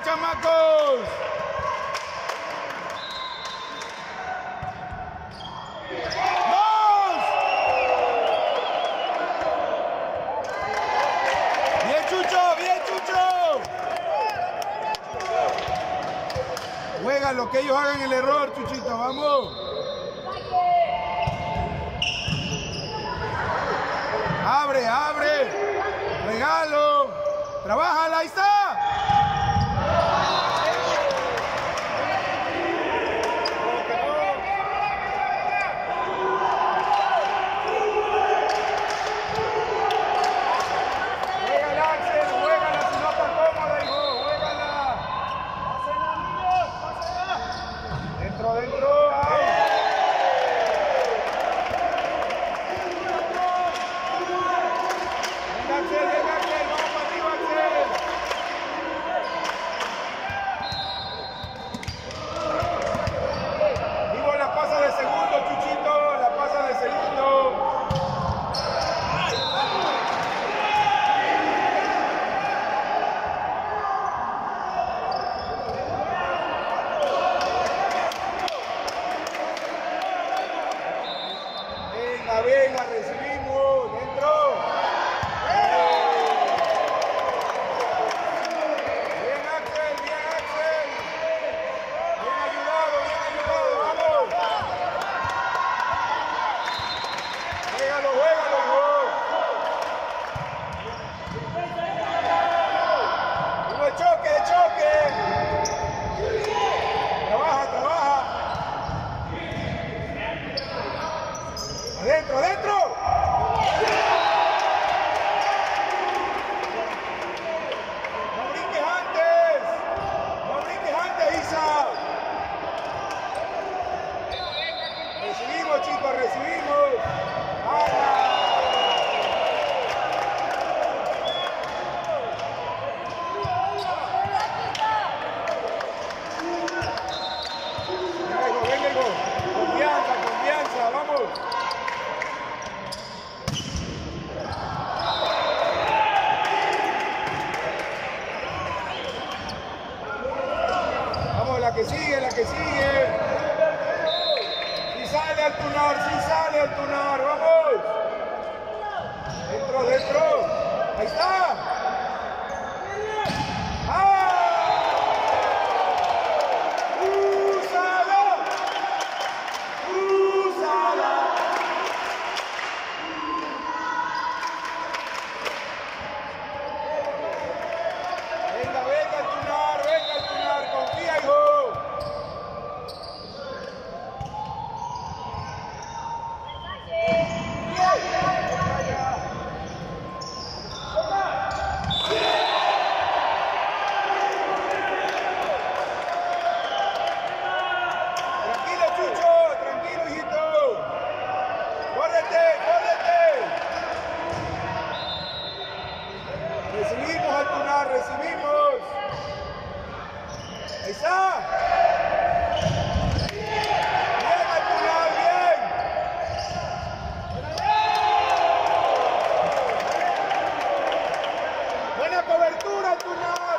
chamacos! ¡Dos! ¡Bien, Chucho! ¡Bien, Chucho! Juega lo que ellos hagan el error, Chuchito, vamos. Abre, abre. Regalo. Trabájala, ahí está. Juégala, Axel, juégala, si no está cómoda, hijo, juégala. Dentro, dentro. Venga, recibimos, dentro. Bien, Axel, bien, Axel. Bien ayudado, vamos. Juégalo, juégalo, hijo. Uno de choque, de choque. Trabaja, trabaja. Adentro, adentro. No brinques antes, Isa. Recibimos, chicos, recibimos. ¡Hala! Venga, hijo. Confianza, confianza, vamos. La que sigue, la que sigue. Si sale al tunar, vamos. Dentro, dentro. Ahí está. ¡Ah! ¡Úsala! ¡Úsala! Venga, venga al tunar, confía, hijo. Tranquilo, Chucho, tranquilo, hijito. Córrete, córrete. Recibimos al tunar, recibimos. Ahí está. Bien al tunar, bien. Buena cobertura al tunar.